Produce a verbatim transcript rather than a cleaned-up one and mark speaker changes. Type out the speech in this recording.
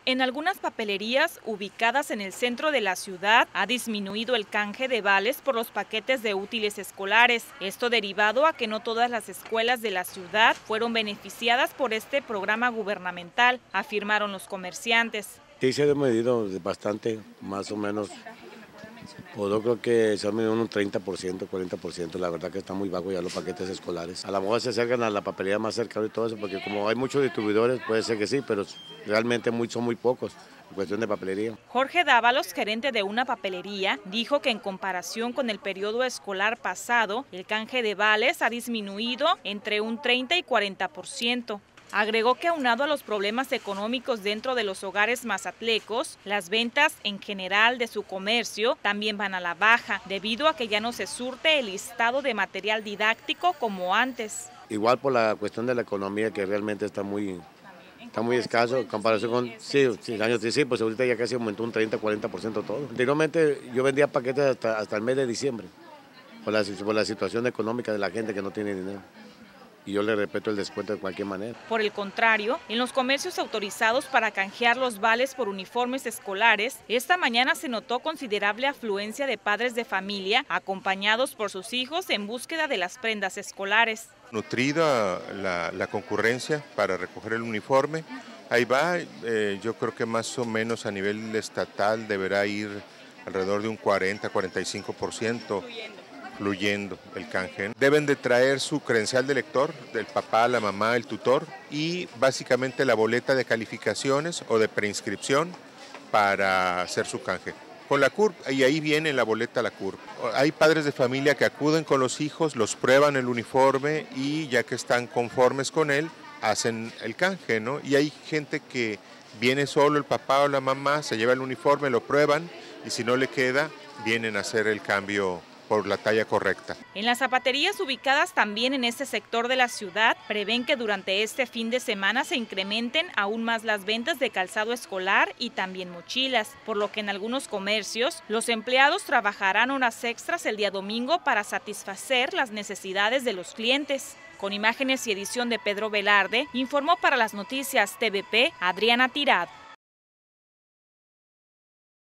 Speaker 1: En algunas papelerías ubicadas en el centro de la ciudad ha disminuido el canje de vales por los paquetes de útiles escolares. Esto derivado a que no todas las escuelas de la ciudad fueron beneficiadas por este programa gubernamental, afirmaron los comerciantes.
Speaker 2: Sí, se ha medido bastante, más o menos. Pues yo creo que se ha medido un treinta por ciento, cuarenta por ciento, la verdad que está muy bajo ya los paquetes escolares. A lo mejor se acercan a la papelería más cercana y todo eso, porque como hay muchos distribuidores, puede ser que sí, pero realmente muy, son muy pocos en cuestión de papelería.
Speaker 1: Jorge Dávalos, gerente de una papelería, dijo que en comparación con el periodo escolar pasado, el canje de vales ha disminuido entre un treinta y cuarenta por ciento. Agregó que aunado a los problemas económicos dentro de los hogares mazatlecos, las ventas en general de su comercio también van a la baja, debido a que ya no se surte el listado de material didáctico como antes.
Speaker 2: Igual por la cuestión de la economía, que realmente está muy, está muy escaso en comparación con sí, sí, años sí, pues ahorita ya casi aumentó un treinta, cuarenta por ciento todo. Anteriormente yo vendía paquetes hasta, hasta el mes de diciembre, por la, por la situación económica de la gente que no tiene dinero. Y yo le respeto el descuento de cualquier manera.
Speaker 1: Por el contrario, en los comercios autorizados para canjear los vales por uniformes escolares, esta mañana se notó considerable afluencia de padres de familia acompañados por sus hijos en búsqueda de las prendas escolares.
Speaker 3: Nutrida la, la concurrencia para recoger el uniforme. Ahí va, eh, yo creo que más o menos a nivel estatal deberá ir alrededor de un cuarenta, cuarenta y cinco por ciento. Fluyendo el canje. Deben de traer su credencial de lector, del papá, la mamá, el tutor, y básicamente la boleta de calificaciones o de preinscripción para hacer su canje. Con la C U R P, y ahí viene la boleta la C U R P. Hay padres de familia que acuden con los hijos, los prueban el uniforme y ya que están conformes con él, hacen el canje, ¿no? Y hay gente que viene solo el papá o la mamá, se lleva el uniforme, lo prueban y si no le queda, vienen a hacer el cambio por la talla correcta.
Speaker 1: En las zapaterías ubicadas también en este sector de la ciudad, prevén que durante este fin de semana se incrementen aún más las ventas de calzado escolar y también mochilas, por lo que en algunos comercios los empleados trabajarán horas extras el día domingo para satisfacer las necesidades de los clientes. Con imágenes y edición de Pedro Velarde, informó para las noticias T V P Adriana Tirado.